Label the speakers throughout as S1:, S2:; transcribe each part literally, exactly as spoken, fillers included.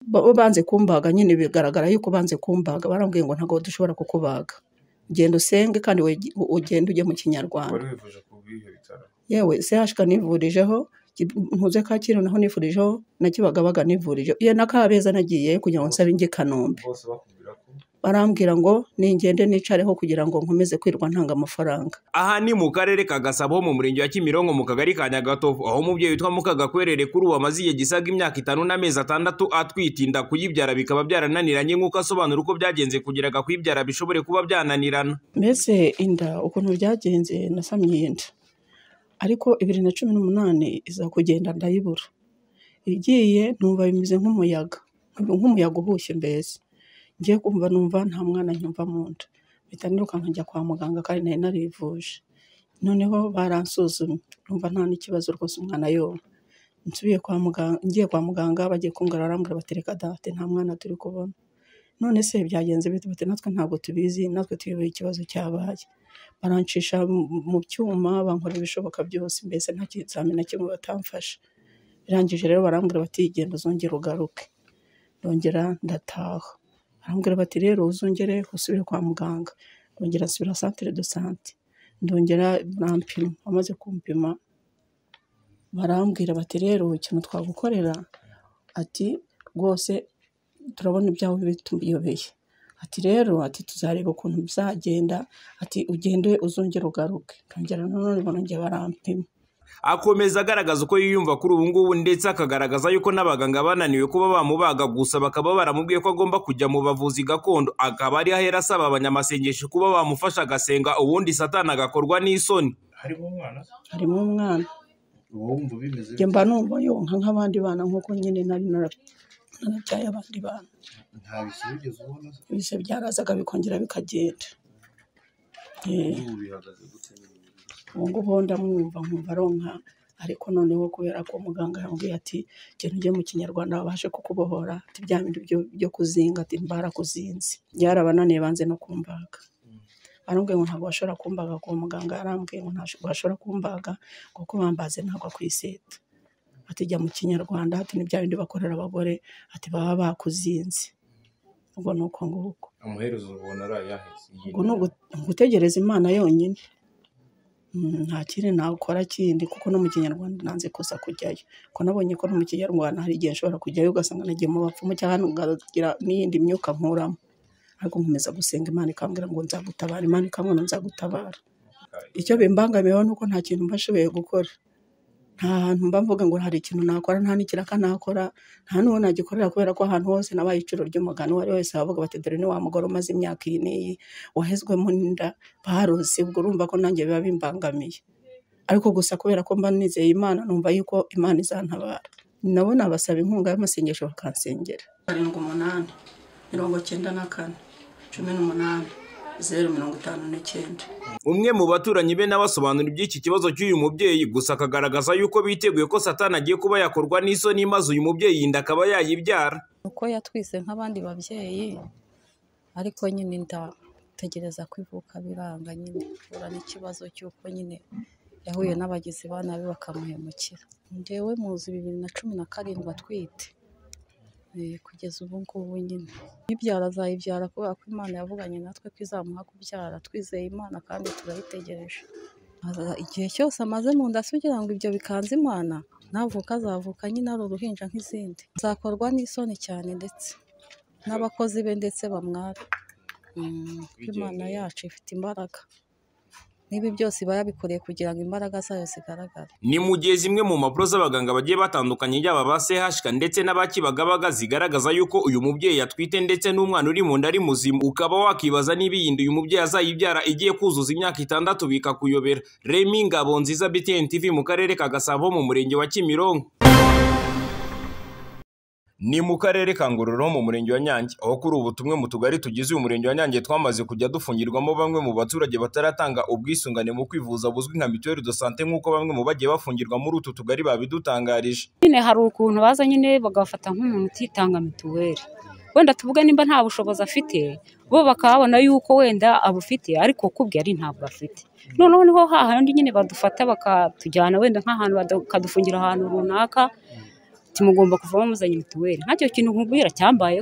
S1: bo banze kumbaga nyine bigaragara yuko banze kumbaga barambwiye ngo ntago dushobora kukubaga genda usenge kandi ugende ujye mu Kinyarwanda.
S2: Wari wivuje ku bihe bitaro?
S1: Yewe C H K nivurijeho ntuze Kacyiru naho nivurijeho na Kibagabaga nivurije iyo na Kabeza nagiye kugira ngo nsabe nge Kanombe.
S2: Bose bakubwira ko
S1: barambwira ngo ningende nicareho kugira ngo nkomeze kwirwa ntanga amafaranga.
S3: Aha ni mu karere ka Gasabo mu murenge wa Kimironko mu kagari ka Nyagatovu aho umubyeyi witwa Mukagakwerere kuri ubu amaze igihe gisaga imyaka itanu n'amezi atandatu atwitinda kuyibyara bikaba byarananiranye nk'uko asobanura uko byagenze kugira ngo kwibyara bishobore kuba byananirana.
S1: Mbese inda ukuntu byagenze nasamye inda ariko bibiri na cumi n'umunani iza kugenda ndayibura igiye numva bimeze nk'umuyaga nk'umuyaga uhushye mbese ngiye kumva numva nta mwana nyumva mu nda mpita niruka nkajya kwa muganga kandi nari narivuje noneho baransuzumye numva nta n'ikibazo rwose umwana yo nsubiye kwa muganga ngiye kwa muganga bagiye kungarura barambwira batereka date nta mwana turi kubona none se byagenze bite bite natwe ntabwo tubizi natwe tuyoboye ikibazo cyabaye barancisha mu cyuma bankora ibishoboka byose mbese nta kizamini na kimwe batamfasha birangije rero barambwira bati genda uzongera ugaruke ndongera ndataha barambwira bati rero uzongere usubire kwa muganga ndongera nsubira centre de santé ndongera barampima amaze kumpima barambwira bati rero ikintu twagukorera ati rwose turabona ibyawe bituyobeye ati rero ati tuzareba ukuntu bizagenda ati ugende uzongera ugaruke ndongera none bonongera barampima.
S3: Akomeza agaragaza uko yiyumva kuri ubu ngubu ndetse akagaragaza yuko n'abaganga bananiwe kuba bamubaga gusa bakaba baramubwiye ko agomba kujya mu bavuzi gakondo akaba ari ahera asaba abanyamasengesho kuba bamufasha agasenga ubundi satani agakorwa n'isoni.
S2: Harimo umwana?
S1: Harimo umwana.
S2: Wumva bimeze
S1: bite? Mba numva yonka nk'abandi bana nkuko nyine nari narabyaye abandi bana.
S2: Nta bisubigeze ubona?
S1: Bise byarazaga bikongera bikagenda.
S2: Eh. Ubu bihagaze gute?
S1: Ngo bonda mwumva nkumva ronka ariko noneho kubera ko muganga yambwiye ati genda ujye mu Kinyarwanda babashe kukubohora ati bya bintu byo byo kuzinga ati mbara kuzinze byarabananiye banze no kumbaga. Arambwiye ngo ntabwo bashobora kumbaga ko muganga yarambwiye ngo ntabwo bashobora kumbaga kuko bambaze ntabwo akwiseta ati jya mu Kinyarwanda ati ni bya bindi bakorera abagore ati baba bakuzinze ubwo nuko nguko
S2: amaherezo ubona arayaheze
S1: ngo no gutegereza Imana yonyine nta kindi nakora kindi kuko no mu Kinyarwanda nanze kuza kujyayo ko nabonye ko no mu Kinyarwanda hari igihe nshobora kujyayo ugasanga nagiye mu bapfumu cyangwa ngagira n'iyindi myuka nkuramo ariko nkomeza gusenga Imana ikambwira ngo nzagutabara Imana ikambwira nzagutabara. Icyo bimbangamiyeho nuko nta kintu mbashoboye gukora nta hantu mba mvuga ngo hari ikintu nakora nta n'ikiraka nakora nta n'uwo nagikorera kubera ko ahantu hose nabaye icuro ry'umugani wari wese bavuga bati dore ni wa mugore umaze imyaka iyi n'iyi wahezwemo n'inda baroze ubwo urumva ko nanjye biba bimbangamiye ariko gusa kubera ko mba nizeye Imana numva yuko Imana izantabara nabo nabasaba inkunga y'amasengesho bakansengera. Karindwi umunani mirongo cyenda na kane cumi n'umunani zeru mirongo itanu n'icyenda.
S3: Umwe mu baturanyi be nabasobanura iby'iki kibazo cy'uyu mubyeyi gusa akagaragaza yuko biteguye ko satani agiye kuba yakorwa n'isoni maze uyu mubyeyi inda akaba yayibyara.
S4: Uko yatwise nk'abandi babyeyi ariko nyine ndategereza kwivuka biranga nyine ura n'ikibazo cy'uko nyine yahuye n'abagizi ba nabi bakamuhemukira. Ndewe muzi bibiri na cumi na karindwi atwite kugeza ubu ngubu nyine ibyara azayibyara kubera ko Imana yavuganye natwe ko izamuha kubyara twizeye Imana kandi turayitegereje igihe cyose amaze mu nda kugira ngo ibyo bikanze Imana navuka azavuka nyine ari uruhinja nk'izindi nzakorwa n'isoni cyane ndetse n'abakozi be ndetse bamwara. Imana yacu ifite imbaraga nibi byose bayabikoreye kugira ngo imbaraga zayo zigaragare.
S3: Ni mu gihe zimwe mu mpapuro z'abaganga bagiye batandukanye yaba ba C H K ndetse n'abakibagabaga zigaragaza yuko uyu mubyeyi atwite ndetse n'umwana uri mu nda ari muzima ukaba wakibaza niba iyi nda uyu mubyeyi azayibyara igiye kuzuza imyaka itandatu bikakuyobera. Remy Ngabonziza B T N T V mu karere ka Gasabo mu murenge wa Kimironko. Ni mu karere ka Ngororero mu murenge wa Nyange aho kuri ubu tumwe mu tugari tugize uyu murenge wa Nyange twamaze kujya dufungirwamo bamwe mu baturage bataratanga ubwisungane mu kwivuza buzwi nka mituelle de santé nk'uko bamwe mu bagiye bafungirwa muri utu tugari babidutangarije.
S5: Nyine hari ukuntu baza nyine bagafata nk'umuntu utitanga mituelle wenda tuvuge nimba nta bushobozi afite bo bakabona yuko wenda abufite ariko kubwe ari ntabwo afite noneho niho hahandi nyine badufata bakatujyana wenda nk'ahantu bakadufungira ahantu runaka ati mugomba kuvamo muzanye mituweli. Ntacyo kintu nkubwira cyambayeho.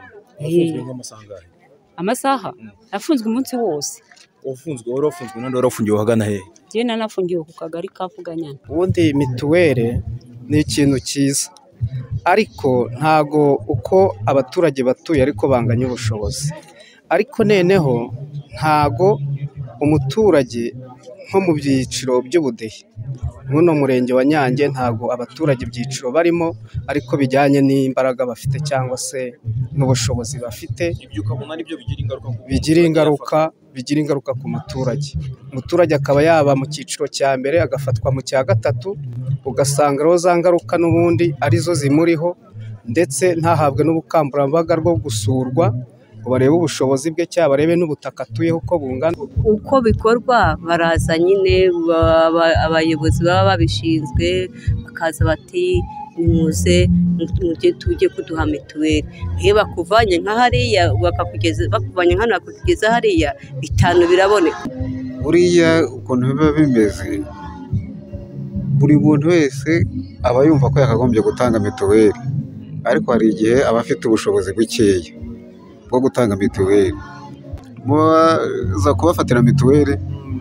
S5: Amasaha afunzwe umunsi wose.
S3: Ufunzwe wari ufunzwe nande wari ufungiwe hagana he?
S5: Je nanafungiwe ku kagari ka Vuganyana.
S6: Ubundi mituweli ni ikintu cyiza, ariko ntago uko abaturage batuye ariko banganya ubushobozi, ariko neneho ntago umuturage nko mu byiciro by'ubudehe muno murenge wa Nyange ntago abaturage ibyiciro barimo ariko bijyanye n'imbaraga bafite cyangwa se n'ubushobozi bafite.
S3: Ibyo ukabona nibyo bigira ingaruka
S6: bigira ingaruka bigira ingaruka ku muturage. Umuturage akaba yaba mu cyiciro cya mbere agafatwa mu cya gatatu, ugasanga rero za ngaruka n'ubundi arizo zimuriho, ndetse ntahabwe n'ubukangurambaga bwo gusurwa ngo barebe ubushobozi bwe cyangwa barebe n'ubutaka atuyeho uko bungana.
S7: Uko bikorwa baraza nyine abayobozi baba babishinzwe bakaza bati nimuze mujye tujye kuduha mituweli. Iyo bakuvanye nka hariya bakakugeza bakuvanye hano bakakugeza hariya bitanu biraboneka.
S8: Buriya ukuntu biba bimeze, buri muntu wese aba yumva ko yakagombye gutanga mituweli, ariko hari igihe aba afite ubushobozi bukeya bwo gutanga mituweli. Mubaza kubafatira mituweli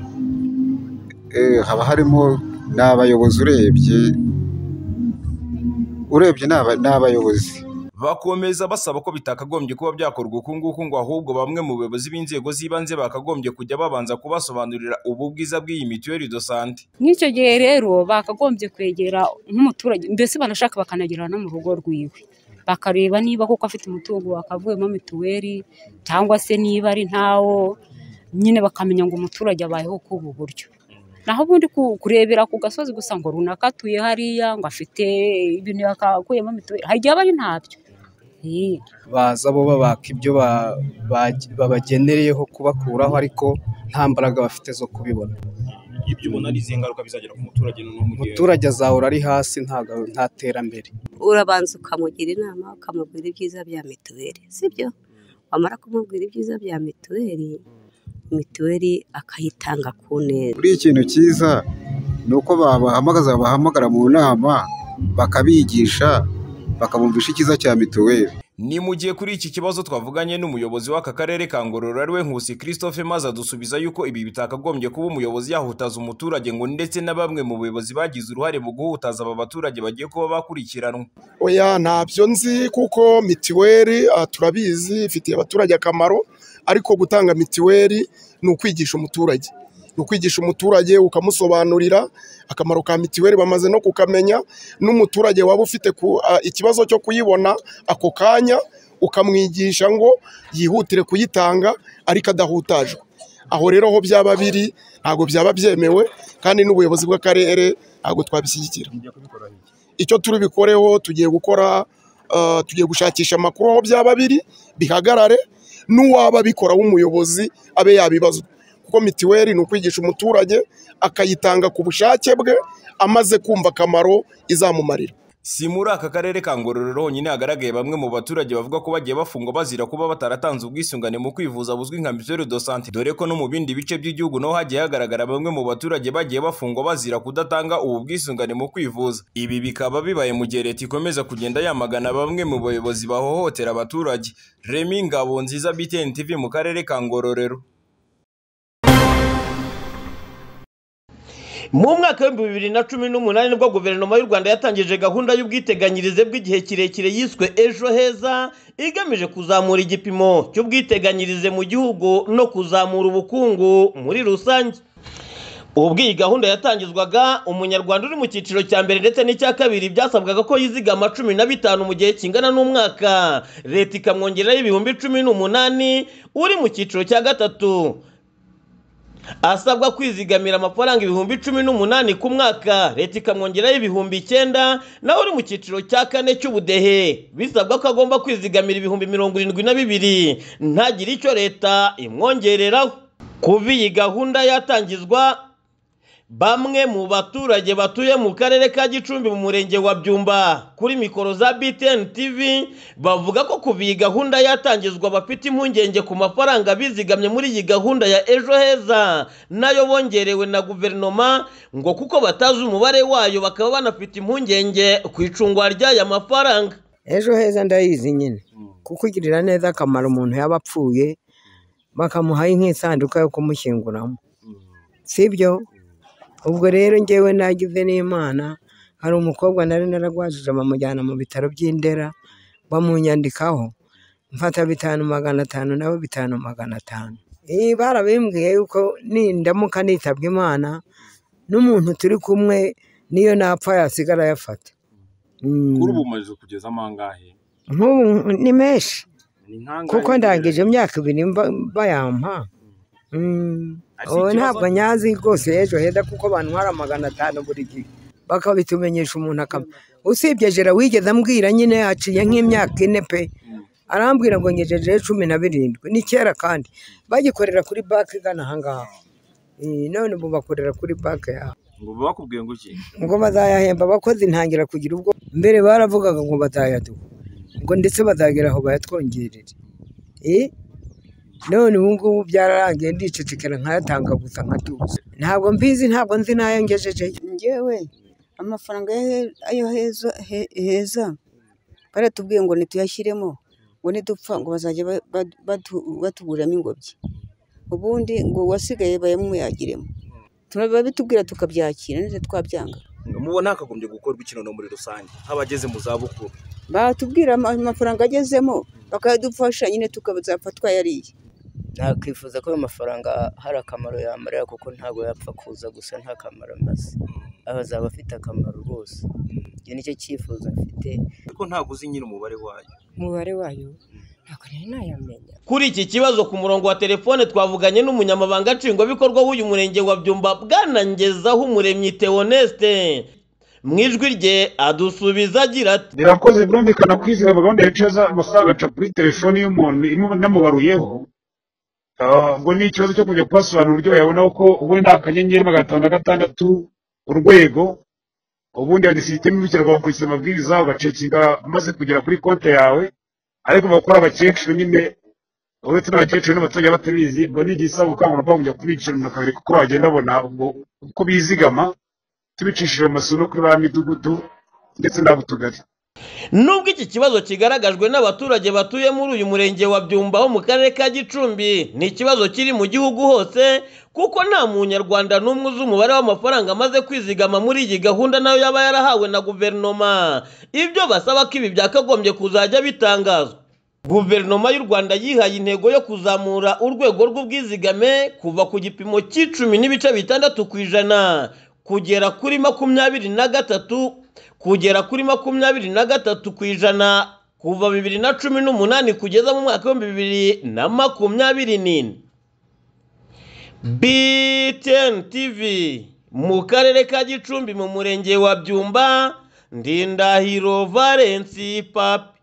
S8: haba harimo n'abayobozi, urebye urebye n'abayobozi.
S3: Bakomeza basaba ko bitakagombye kuba byakorwa uku nguku, ngo ahubwo bamwe mu bayobozi b'inzego z'ibanze bakagombye kujya babanza kubasobanurira ubu bwiza bw'iyi mituweli do sante.
S5: Nk'icyo gihe rero bakagombye kwegera nk'umuturage, mbese banashaka bakanagira no mu rugo rwiwe, bakareba niba koko afite umutungo wakavuyemo mituweli cyangwa se niba ari ntawo, nyine bakamenya ngo umuturage abayeho k'ubu buryo. Naho ubundi kurebera ku gasozi gusa ngo runaka atuye hariya ngo afite ibintu yakakuyemo mituweli, hari igihe aba ari ntabyo.
S6: Baza bo babaka ibyo babagenereyeho kubakuraho, ariko nta mbaraga bafite zo kubibona.
S3: Ibyo ubona ari izihe ngaruka bizagera ku muturage?
S6: Umuturage azahora ari hasi, nta terambere.
S7: Urabanza ukamugira inama, ukamubwira ibyiza bya mituweli, sibyo? Wamara kumubwira ibyiza bya mituweli, mituweli akayitanga ku neza.
S8: Buri ikintu cyiza ni uko babahamagaza bahamagara mu nama bakabigisha, bakabumvisha icyiza cya mituweli.
S3: Ni mu gihe kuri iki kibazo twavuganye n'umuyobozi w'aka karere ka Ngororero ariwe Nkusi Christophe, maze adusubiza yuko ibi bitakagombye kuba umuyobozi yahutaza umuturage, ngo ndetse na bamwe mu bayobozi bagize uruhare mu guhutaza aba baturage bagiye kuba bakurikiranwa.
S9: Oya, ntabyo nzi, kuko mituweli turabizi ifitiye abaturage akamaro, ariko gutanga mituweli ni ukwigisha umuturage. Ni ukwigisha umuturage ukamusobanurira akamaro ka mituweli, bamaze no kukamenya. N'umuturage waba ufite ikibazo cyo kuyibona ako kanya ukamwigisha ngo yihutire kuyitanga ariko adahutajwe. Aho rero ho byaba biri ntago byaba byemewe, kandi n'ubuyobozi bw'akarere ntago twabishyigikira. Icyo turi bikoreho, tugiye gukora tugiye gushakisha amakuru aho byaba biri bihagarare, n'uwaba bikora w'umuyobozi abe yabibazwa, kuko mituweli ni ukwigisha umuturage akayitanga ku bushake bwe amaze kumva akamaro izamumarira.
S3: Si muri aka karere ka Ngororero honyine hagaragaye bamwe mu baturage bavuga ko bagiye bafungwa bazira kuba bataratanze ubwisungane mu kwivuza buzwi nka mituweli do sante, dore ko no mu bindi bice by'igihugu naho hagiye hagaragara bamwe mu baturage bagiye bafungwa bazira kudatanga ubu bwisungane mu kwivuza. Ibi bikaba bibaye mu gihe leta ikomeza kugenda yamagana bamwe mu bayobozi bahohotera abaturage. Remy Ngabonziza, B T N T V mu karere ka Ngororero.
S10: Mu mwaka w'ibihumbi bibiri na cumi n'umunani nibwo guverinoma y'u Rwanda yatangije gahunda y'ubwiteganyirize bw'igihe kirekire yiswe Ejo Heza, igamije kuzamura igipimo cy'ubwiteganyirize mu gihugu no kuzamura ubukungu muri rusange. Ubwo iyi gahunda yatangizwaga, umunyarwanda uri mu cyiciro cya mbere ndetse n'icya kabiri byasabwaga ko yizigama cumi na bitanu mu gihe kingana n'umwaka, leta ikamwongereraho ibihumbi cumi n'umunani. Uri mu cyiciro cya gatatu asabwa kwizigamira amafaranga ibihumbi cumi n'umunani ku mwaka, leta ikamwongeraho ibihumbi icyenda. Naho uri mu cyiciro cya kane cy'ubudehe bisabwa ko agomba kwizigamira ibihumbi mirongo irindwi na bibiri, ntagire icyo leta imwongereraho. Kuva iyi gahunda yatangizwa, Bamwe mu baturage batuye mu karere ka Gicumbi mu murenge wa Byumba kuri mikoro za B T N T V bavuga ko kuva iyi gahunda yatangizwa bafite impungenge ku mafaranga bizigamye muri iyi gahunda ya Ejo Heza nayo bongerewe na guverinoma ngo kuko batazi umubare wayo bakaba banafite impungenge ku icungwa ry'aya mafaranga.
S11: Ejo Heza ndayizi nyine kuko igirira neza akamaro umuntu yaba apfuye bakamuha nk'isanduka yo kumushyinguramo, sibyo? Ubwo rero ngewe nagize n'Imana, hari umukobwa nari naragwajije bamujyana mu bitaro by'Indera bamunyandikaho mfata bitanu magana atanu nabo bitanu magana atanu. Eh barabimbwiye yuko nindamuka nitabye Imana n'umuntu turi kumwe niyo napfa yasigara yafata.
S3: Kuri ubu maze kugeza amangahe?
S11: Nk'ubu ni menshi kuko ndangije imyaka ibiri bayampa. Oh ntabwo nyazi rwose Ejo Heza kuko bantwara magana atanu buri gihe bakabitumenyesha umuntu akama. Usibye jera wigeze ambwira nyine yaciye nk'imyaka ine pe, arambwira ngo ngejeje cumi na birindwi ni kera kandi bagikorera kuri banki igana ahangaha. None ubu bakorera kuri banki yaho.
S3: Ngo bakubwiye ngo iki?
S11: Ngo bazayahemba abakozi ntangira kugira ubwo mbere baravugaga ngo bazayaduha ngo ndetse bazagera aho bayatwongerere. Eh none ubu ngubu byararangiye ndicecekera nkayatanga gusa nkatuza. Ntabwo mbizi, ntabwo nzi nayo ngejeje.
S12: Ngewe amafaranga ayo heza heza baratubwiye ngo nituyashyiremo ngo nidupfa ngo bazajya batuguriramo ingobyi, ubundi ngo wasigaye bayamuyagiremo. Turaba bitubwira tukabyakira neze twabyanga.
S3: Mubona hakagombye gukorwa ikintu muri rusange nk'abageze mu za bukuru.
S12: Batubwira amafaranga agezemo bakadufasha nyine tukabazapfa twayariye.
S13: Nakwifuza ko ayo mafaranga hari akamaro yamarira kuko ntabwo yapfa kuza gusa nta kamaro amaze, abazaba afite akamaro rwose. Ibyo nicyo cyifuzo mfite
S3: ariko ntabwo uzi nyine umubare wayo.
S13: Umubare wayo ntabwo nayamenya.
S10: Kuri iki kibazo ku murongo wa telefone twavuganye n'umunyamabanga nshingwabikorwa w'uyu murenge wa Byumba Bwana Ngezahumuremyi Theoneste. Mwijwi rye adusubiza agira ati
S14: birakoze birumvikana kwizera gahunda ya Ceza amafaranga aca kuri telefone y'umuntu imwe namubaruyeho. Ngo ni ikibazo cyo kujya kubasobanura uburyo yabona ko ubundi nta kanyenyeri magana atanu na gatandatu urwego ubundi hari sisiteme ibikirwa bakurikiza amabwiriza ugacekinga umaze kugera kuri konti yawe, ariko bakora abakecuru nyine uretse n'abakecuru n'abaturage batabizi ngo ni igisaba ubukangurambaga kujya kubicira mu kabiri kuko bagenda babona uko bizigama tubicishije mu masuro kuri ba midugudu ndetse n'abutugari.
S10: Nubwo iki kibazo kigaragajwe n'abaturage batuye muri uyu murenge wa Byumba ho mu karere ka Gicumbi, ni ikibazo kiri mu gihugu hose kuko nta munyarwanda n'umwe uzi umubare w'amafaranga amaze kwizigama muri iyi gahunda nayo yaba yarahawe na guverinoma. Ibyo basaba ko ibi byakagombye kuzajya bitangazwa. Guverinoma y'u Rwanda yihaye intego yo kuzamura urwego rw'ubwizigame kuva ku gipimo cy'icumi n'ibice bitandatu ku ijana kugera kuri makumyabiri na gatatu kugera kuri makumyabiri na gatatu ku ijana kuva bibiri na cumi n'umunani kugeza mu mwaka w'ibihumbi bibiri na makumyabiri n'ine. B T N T V mu karere ka Gicumbi mu murenge wa Byumba, Ndindahiro Valence Papi.